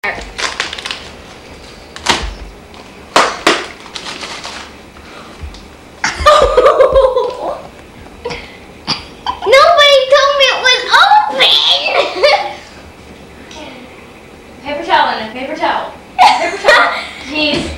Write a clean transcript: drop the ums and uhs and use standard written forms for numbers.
Nobody told me it was open. Paper towel in it. Paper towel. Paper towel. Jeez.